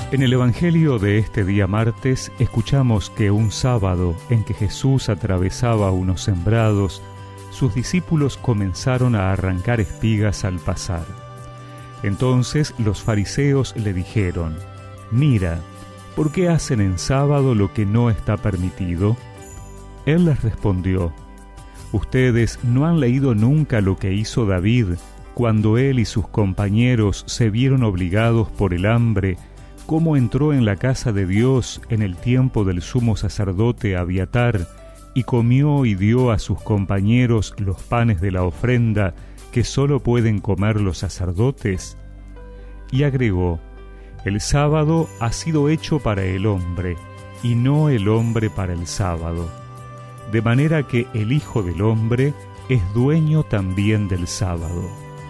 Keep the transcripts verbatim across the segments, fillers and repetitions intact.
En el Evangelio de este día martes escuchamos que un sábado en que Jesús atravesaba unos sembrados, sus discípulos comenzaron a arrancar espigas al pasar. Entonces los fariseos le dijeron: «Mira, ¿por qué hacen en sábado lo que no está permitido?». Él les respondió: «Ustedes no han leído nunca lo que hizo David cuando él y sus compañeros se vieron obligados por el hambre, cómo entró en la casa de Dios en el tiempo del sumo sacerdote Abiatar y comió y dio a sus compañeros los panes de la ofrenda que solo pueden comer los sacerdotes». Y agregó: «El sábado ha sido hecho para el hombre, y no el hombre para el sábado. De manera que el Hijo del Hombre es dueño también del sábado».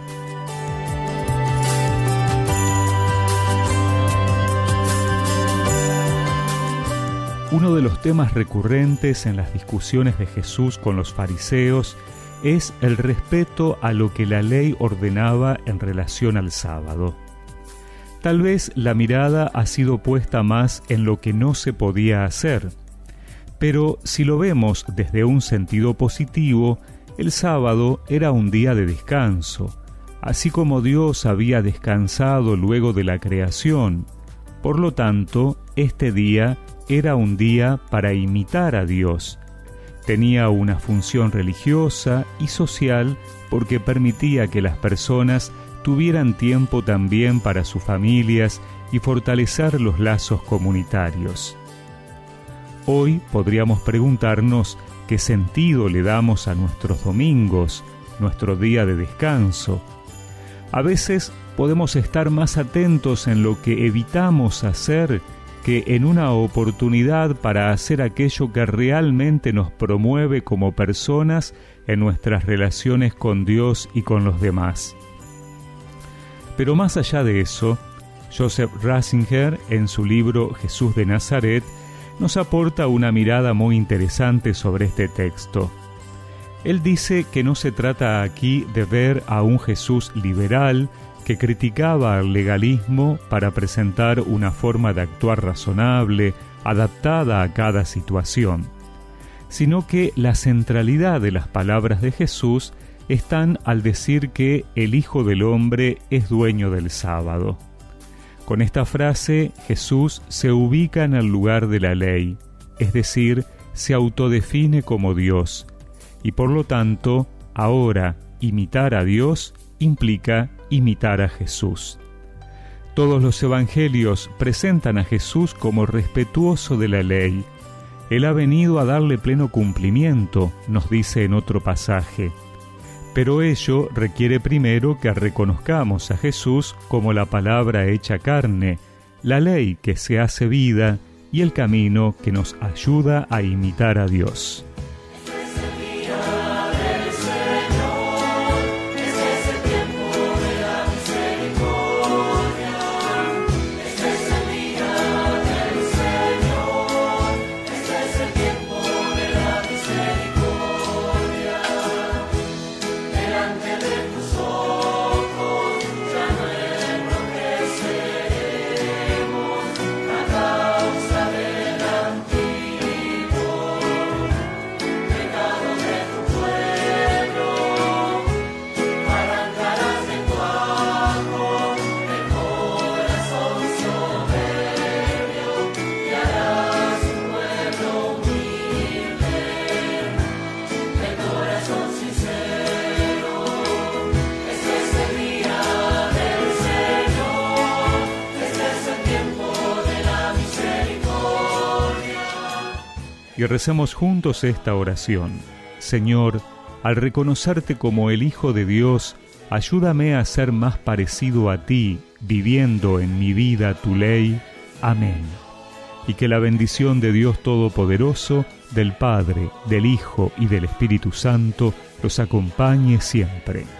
Uno de los temas recurrentes en las discusiones de Jesús con los fariseos es el respeto a lo que la ley ordenaba en relación al sábado. Tal vez la mirada ha sido puesta más en lo que no se podía hacer, pero si lo vemos desde un sentido positivo, el sábado era un día de descanso, así como Dios había descansado luego de la creación. Por lo tanto, este día era un día para imitar a Dios. Tenía una función religiosa y social porque permitía que las personas tuvieran tiempo también para sus familias y fortalecer los lazos comunitarios. Hoy podríamos preguntarnos qué sentido le damos a nuestros domingos, nuestro día de descanso. A veces podemos estar más atentos en lo que evitamos hacer que en una oportunidad para hacer aquello que realmente nos promueve como personas en nuestras relaciones con Dios y con los demás. Pero más allá de eso, Joseph Ratzinger, en su libro Jesús de Nazaret, nos aporta una mirada muy interesante sobre este texto. Él dice que no se trata aquí de ver a un Jesús liberal que criticaba al legalismo para presentar una forma de actuar razonable, adaptada a cada situación, sino que la centralidad de las palabras de Jesús están al decir que el Hijo del Hombre es dueño del sábado. Con esta frase, Jesús se ubica en el lugar de la ley, es decir, se autodefine como Dios, y por lo tanto, ahora imitar a Dios implica imitar a Jesús. Todos los evangelios presentan a Jesús como respetuoso de la ley. Él ha venido a darle pleno cumplimiento, nos dice en otro pasaje. Pero ello requiere primero que reconozcamos a Jesús como la palabra hecha carne, la ley que se hace vida y el camino que nos ayuda a imitar a Dios. Y recemos juntos esta oración. Señor, al reconocerte como el Hijo de Dios, ayúdame a ser más parecido a ti, viviendo en mi vida tu ley. Amén. Y que la bendición de Dios Todopoderoso, del Padre, del Hijo y del Espíritu Santo los acompañe siempre.